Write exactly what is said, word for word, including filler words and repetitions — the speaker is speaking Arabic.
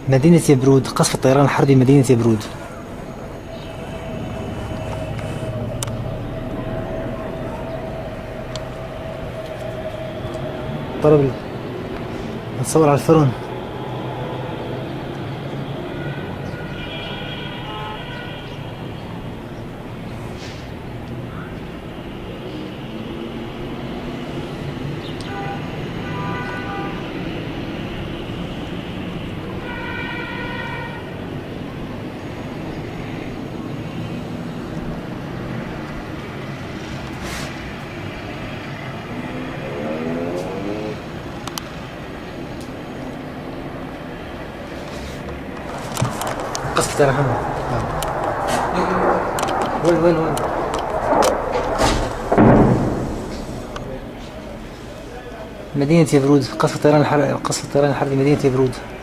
مدينة يبرود، قصف الطيران الحربي مدينة يبرود. طلب نصور على الفرن. قصف الطيران الحربي. وين وين وين؟ مدينة يبرود، قصف الطيران الحربي، قصف الطيران الحربي مدينة يبرود.